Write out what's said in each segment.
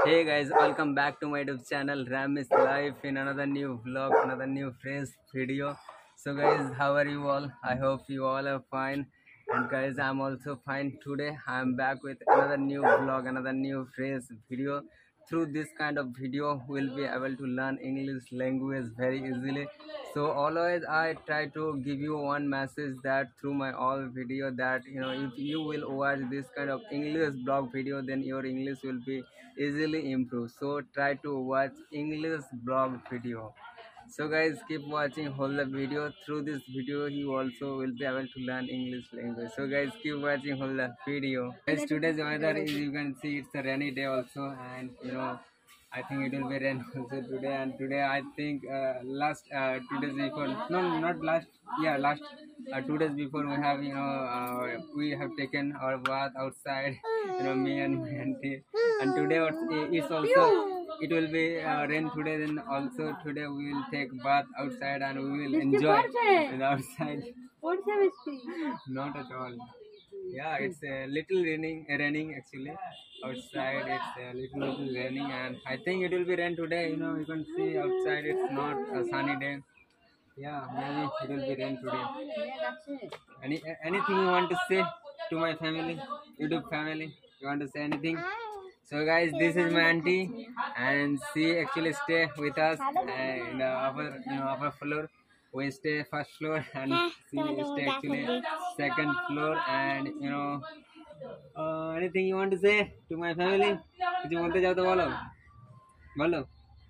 Hey guys, welcome back to my YouTube channel Ram is Life in another new vlog, another new fresh video. So guys, how are you all? I hope you all are fine. And guys, I'm also fine. Today I'm back with another new vlog, another new fresh video. Through this kind of video, we'll be able to learn English language very easily. So always I try to give you one message that through my all video that if you will watch this kind of English blog video, then your English will be easily improve. So try to watch English blog video. So guys, keep watching whole the video. Through this video you also will be able to learn English language. So guys, keep watching whole the video. Guys, today's weather is, you can see, it's a rainy day also, and I think it will be rain also today. And today I think last 2 days before, no, not last, yeah, last 2 days before, we have taken our bath outside, me and my auntie. And today it's also, it will be rain today. Then also today we will take bath outside and we will enjoy it outside. Not at all. Yeah, it's a little raining actually outside. It's a little raining, and I think it will be rain today. You can see outside it's not a sunny day. Yeah, maybe it will be rain today. Anything you want to say to my family, YouTube family? You want to say anything? So guys, this is my auntie, and she actually stay with us in the upper floor. We stay first floor, and she stay actually second floor. And anything you want to say to my family? कुछ बोलते जाओ तो बोलो, बोलो,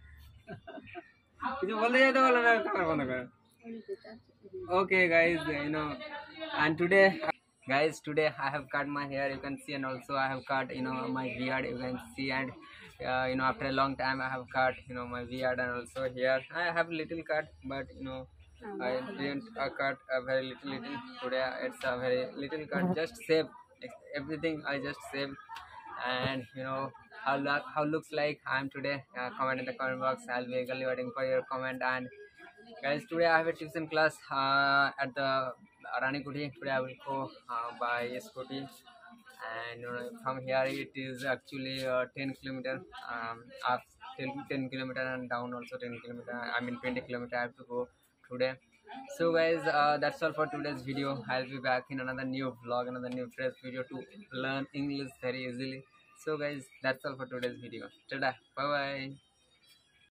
कुछ बोलते जाओ तो बोलो ना, कमर बंद करो. Okay guys, and today guys, today I have cut my hair, you can see, and also I have cut my beard, you can see. And after a long time I have cut my beard, and also here I have little cut, but I didn't cut a very little today. It's a very little cut, just save everything, I just save. And how looks like I'm today, comment in the comment box. I'll be eagerly waiting for your comment. And guys, today I have a tuition class at the Ranikuti. Today I will go by scooty, and from here it is actually 10 kilometer, up 10 kilometer, and down also 10 kilometer. I mean 20 kilometer I have to go today. So guys, that's all for today's video. I'll be back in another new vlog, another new fresh video to learn English very easily. So guys, that's all for today's video. Tada, bye bye.